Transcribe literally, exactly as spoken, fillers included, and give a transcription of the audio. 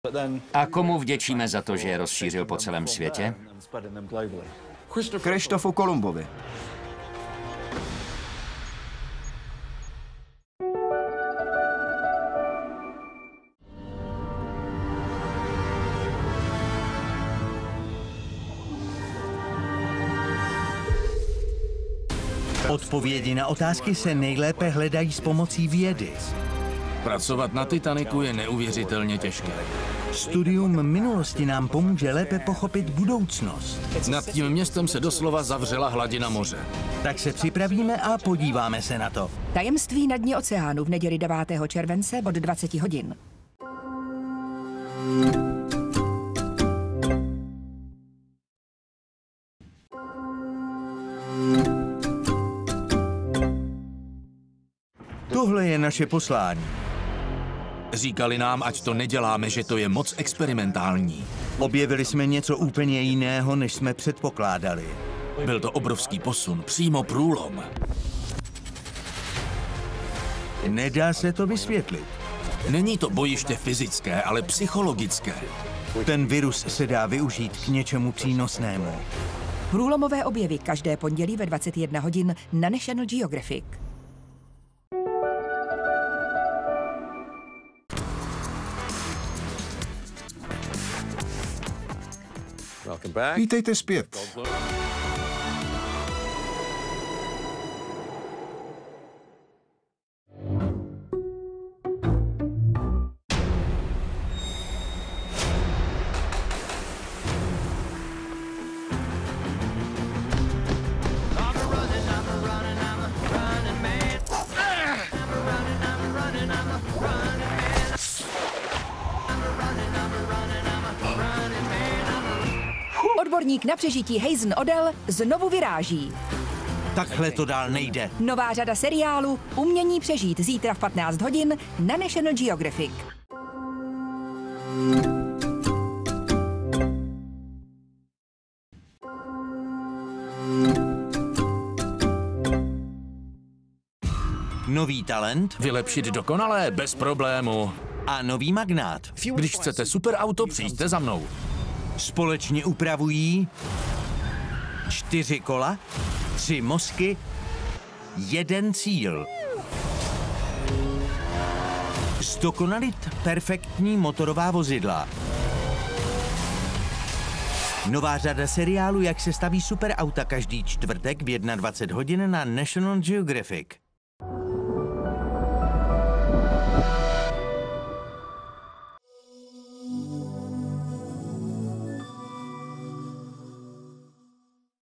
A komu vděčíme za to, že je rozšířil po celém světě? Krištofu Kolumbovi. Odpovědi na otázky se nejlépe hledají s pomocí vědy. Pracovat na Titaniku je neuvěřitelně těžké. Studium minulosti nám pomůže lépe pochopit budoucnost. Nad tím městem se doslova zavřela hladina moře. Tak se připravíme a podíváme se na to. Tajemství na dně oceánu v neděli devátého července od dvaceti hodin. Tohle je naše poslání. Říkali nám, ať to neděláme, že to je moc experimentální. Objevili jsme něco úplně jiného, než jsme předpokládali. Byl to obrovský posun, přímo průlom. Nedá se to vysvětlit. Není to bojiště fyzické, ale psychologické. Ten virus se dá využít k něčemu přínosnému. Průlomové objevy každé pondělí ve dvacet jedna hodin na National Geographic. Vítejte zpět. Odborník na přežití Hazen Odell znovu vyráží. Takhle to dál nejde. Nová řada seriálu Umění přežít zítra v patnáct hodin na National Geographic. Nový talent Vylepšit dokonalé, bez problému. a nový magnát. Když chcete superauto, přijďte za mnou. Společně upravují čtyři kola, tři mozky, jeden cíl. Zdokonalit perfektní motorová vozidla. Nová řada seriálu Jak se staví superauta každý čtvrtek v dvacet jedna hodin na National Geographic.